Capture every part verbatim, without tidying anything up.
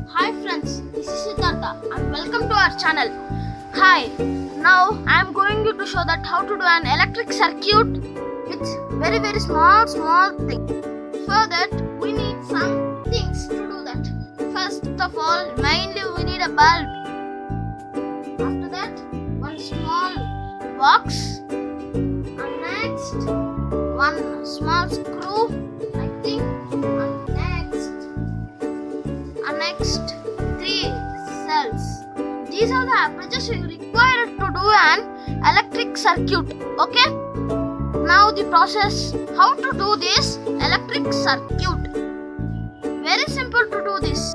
Hi friends, this is Siddhartha and welcome to our channel. Hi, now I am going you to show that how to do an electric circuit with very very small small thing. For that we need some things to do that. First of all, mainly we need a bulb. After that, one small box, and next one small screw like thing, and next and next three cells. These are the approaches you require to do an electric circuit. Okay, now the process how to do this electric circuit. Very simple to do this.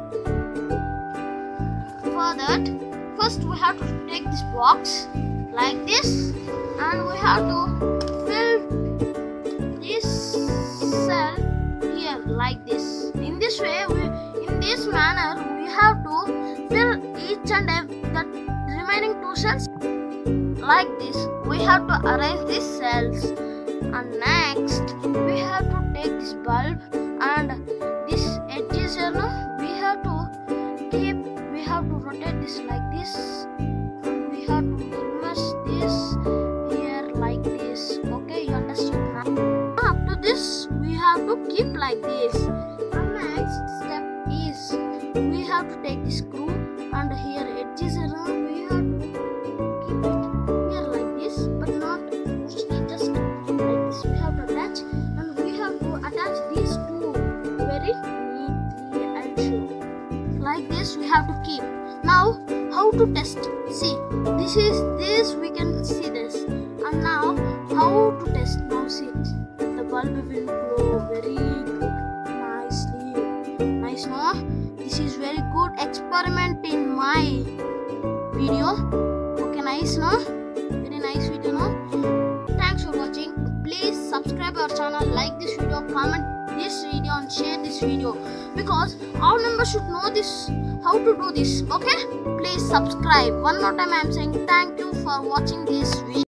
For that, first we have to take this box like this, and we have to fill this cell here like this. In this way, we, in this manner, we have to fill each and every the remaining two cells like this. We have to arrange these cells, and next we have to take this bulb and this edges. You know, we have to keep. We have to rotate this like this. We have to immerse this here like this. Okay, you understand now? After this, we have to keep like this. And next step is we have to take this screw and here edges around. We have to keep it here like this, but not mostly just like this. We have to attach, and we have to attach these two very neatly. I'll show. Like this, we have to keep. Now, how to test? See, this is this. We can see this. And now, how to test? Now, see, the bulb will glow very good, nicely, nice. No, this is very good experiment in my video. Okay, nice. No, very nice video. No, thanks for watching. Please subscribe our channel, like this video, comment this video, and share this video, because our members should know this how to do this. Okay, please subscribe. One more time I am saying thank you for watching this video.